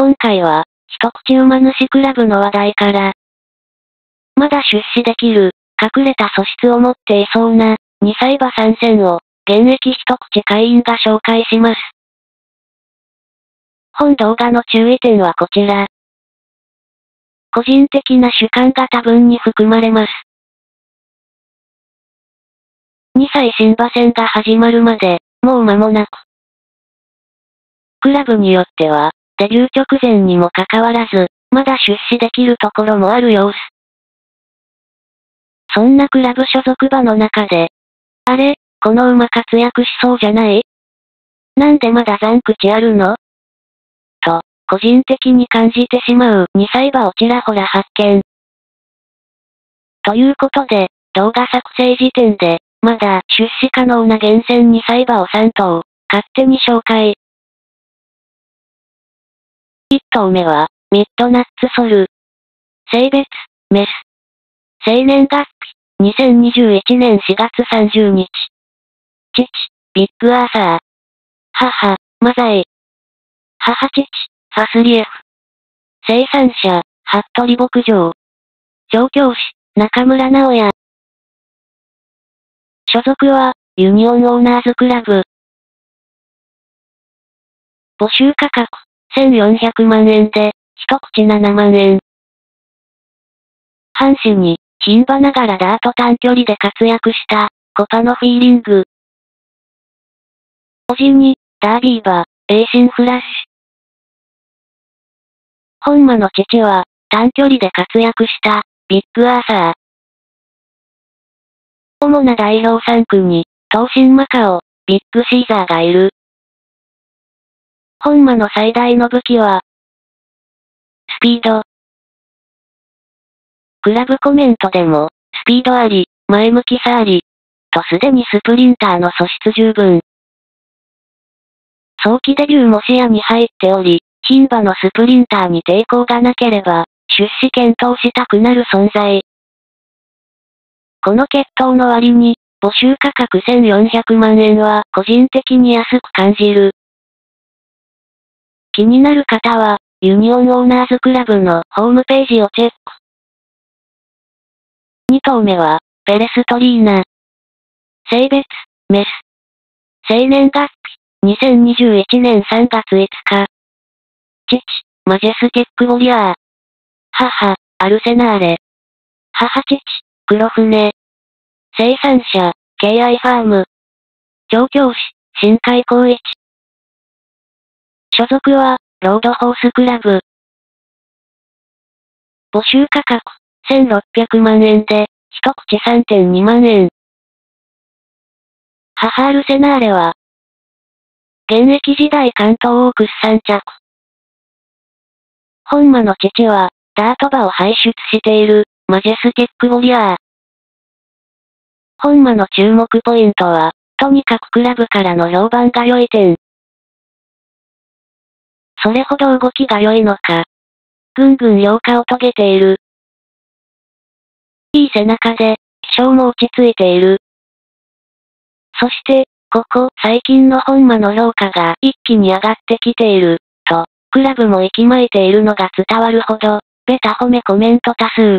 今回は、一口馬主クラブの話題から、まだ出資できる、隠れた素質を持っていそうな、2歳馬参戦を、現役一口会員が紹介します。本動画の注意点はこちら。個人的な主観が多分に含まれます。2歳新馬戦が始まるまで、もう間もなく。クラブによっては、デビュー直前にもかかわらず、まだ出資できるところもある様子。そんなクラブ所属馬の中で、あれ、この馬活躍しそうじゃない？なんでまだ残口あるの？と、個人的に感じてしまう2歳馬をちらほら発見。ということで、動画作成時点で、まだ出資可能な厳選2歳馬を3頭、勝手に紹介。1頭目は、ミッドナッツソル。性別、メス。生年月日、2021年4月30日。父、ビッグアーサー。母、マザイ。母父、ファスリエフ。生産者、服部牧場。調教師、中村直也。所属は、ユニオンオーナーズクラブ。募集価格、1400万円で、一口7万円。阪神に、牝馬ながらダート短距離で活躍した、コパのフィーリング。叔父に、ダービー馬、エイシンフラッシュ。本間の父は、短距離で活躍した、ビッグアーサー。主な代表3区に、東進マカオ、ビッグシーザーがいる。本間の最大の武器は、スピード。クラブコメントでも、スピードあり、前向きさあり、とすでにスプリンターの素質十分。早期デビューも視野に入っており、牝馬のスプリンターに抵抗がなければ、出資検討したくなる存在。この決闘の割に、募集価格1400万円は個人的に安く感じる。気になる方は、ユニオンオーナーズクラブのホームページをチェック。2頭目は、ペレストリーナ。性別、メス。生年月日、2021年3月5日。父、マジェスティックウォリアー。母、アルセナーレ。母父、黒船。生産者、KI ファーム。調教師、新海光一。所属は、ロードホースクラブ。募集価格、1600万円で、一口 3.2 万円。母アルセナーレは、現役時代関東オークス3着。本間の父は、ダート馬を輩出している、マジェスティックウォリアー。本間の注目ポイントは、とにかくクラブからの評判が良い点。それほど動きが良いのか。ぐんぐん良化を遂げている。いい背中で、気性も落ち着いている。そして、ここ最近の本間の評価が一気に上がってきている、と、クラブも息巻いているのが伝わるほど、ベタ褒めコメント多数。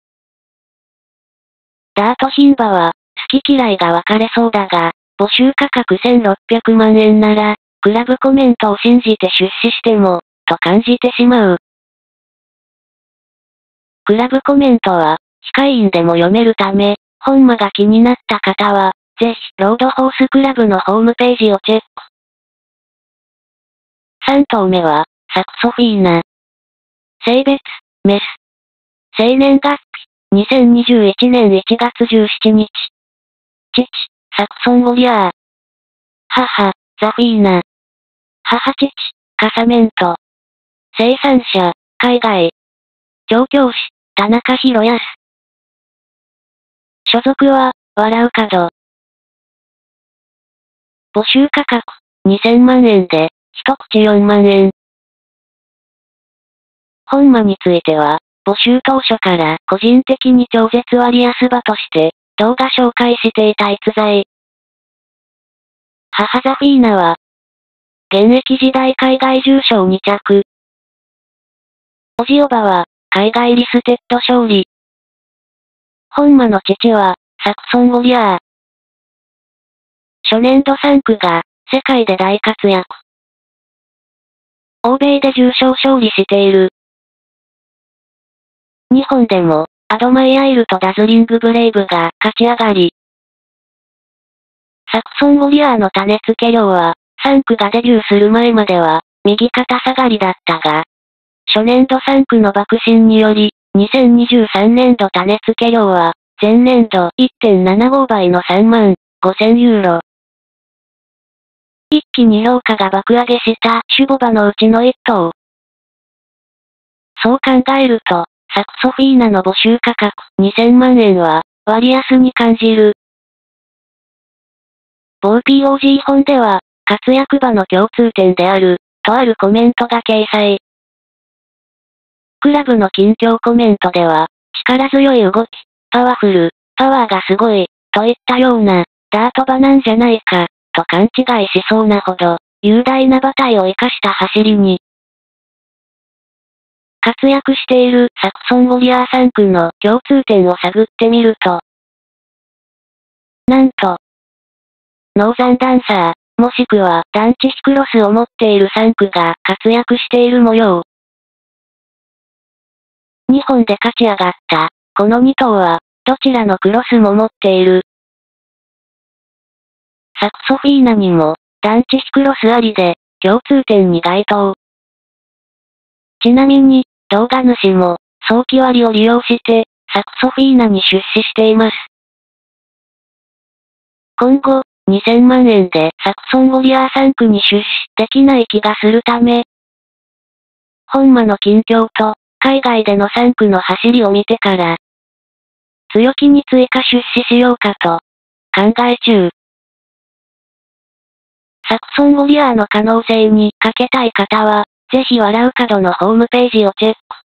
ダート牝馬は、好き嫌いが分かれそうだが、募集価格1600万円なら、クラブコメントを信じて出資しても、と感じてしまう。クラブコメントは、非会員でも読めるため、本間が気になった方は、ぜひ、ロードホースクラブのホームページをチェック。3頭目は、サクソフィーナ。性別、メス。生年月日、2021年1月17日。父、サクソンウォリアー。母、ザフィーナ。母父、カサメント。生産者、海外。調教師、田中宏康。所属は、笑う角。募集価格、2000万円で、一口4万円。本間については、募集当初から個人的に超絶割安馬として、動画紹介していた逸材。母ザフィーナは、現役時代海外重賞2着。 おじおばは、海外リステッド勝利。本間の父は、サクソンウォリアー。初年度3区が、世界で大活躍。欧米で重賞勝利している。日本でも、アドマイアイルとダズリングブレイブが勝ち上がり。サクソンウォリアーの種付け量は、3区がデビューする前までは、右肩下がりだったが、初年度3区の爆進により、2023年度種付け量は、前年度 1.75 倍の3万5000ユーロ。一気に評価が爆上げしたシュボバのうちの1頭。そう考えると、サクソフィーナの募集価格2000万円は割安に感じる。某 POG 本では、活躍馬の共通点である、とあるコメントが掲載。クラブの近況コメントでは、力強い動き、パワフル、パワーがすごい、といったような、ダート馬なんじゃないか、と勘違いしそうなほど、雄大な馬体を生かした走りに、活躍しているサクソンウォリアー3区の共通点を探ってみると、なんと、ノーザンダンサー、もしくは団地ヒクロスを持っている3区が活躍している模様。日本で勝ち上がった、この2頭は、どちらのクロスも持っている。サクソフィーナにも、団地ヒクロスありで、共通点に該当。ちなみに、動画主も、早期割を利用して、サクソフィーナに出資しています。今後、2000万円でサクソンウォリアー3区に出資できない気がするため、本間の近況と、海外での3区の走りを見てから、強気に追加出資しようかと、考え中。サクソンウォリアーの可能性にかけたい方は、ぜひ笑う角のホームページをチェック。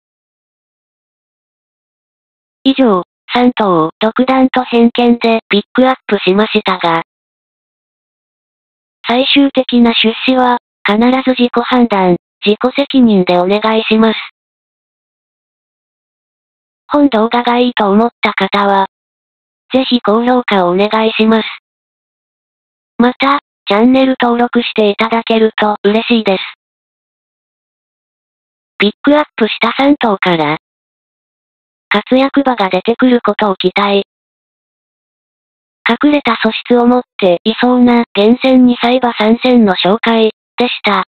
以上、3頭を独断と偏見でピックアップしましたが、最終的な出資は、必ず自己判断、自己責任でお願いします。本動画がいいと思った方は、ぜひ高評価をお願いします。また、チャンネル登録していただけると嬉しいです。ピックアップした3頭から、活躍馬が出てくることを期待。隠れた素質を持っていそうな厳選2歳馬参戦の紹介でした。